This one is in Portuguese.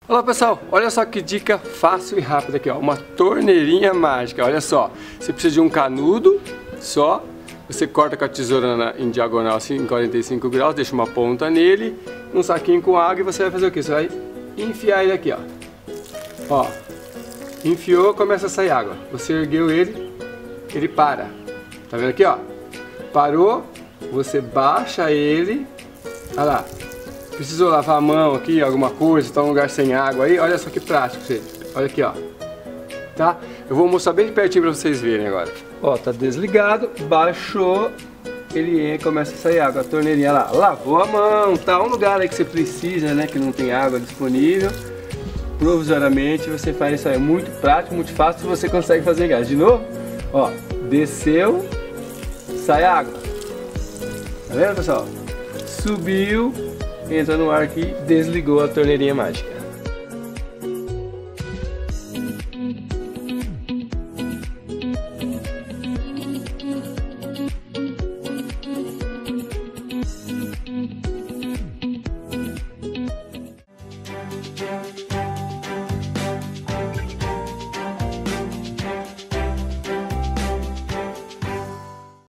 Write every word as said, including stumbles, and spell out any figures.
Olá pessoal, olha só que dica fácil e rápida aqui, ó, uma torneirinha mágica. Olha só, você precisa de um canudo só, você corta com a tesoura na, em diagonal assim, em quarenta e cinco graus, deixa uma ponta nele, um saquinho com água e você vai fazer o que? Você vai enfiar ele aqui, ó. Ó, enfiou, começa a sair água. Você ergueu ele, ele para. Tá vendo aqui, ó? Parou, você baixa ele, olha lá. Precisou lavar a mão aqui, alguma coisa, tá um lugar sem água aí, olha só que prático, gente. Olha aqui, ó. Tá? Eu vou mostrar bem de pertinho pra vocês verem agora. Ó, tá desligado, baixou, ele começa a sair água, a torneirinha lá. Lavou a mão, tá? Um lugar aí que você precisa, né, que não tem água disponível. Provisoriamente você faz isso aí, muito prático, muito fácil, você consegue fazer em casa. De novo, ó, desceu, sai água. Tá vendo, pessoal? Subiu, entra no ar aqui, desligou a torneirinha mágica.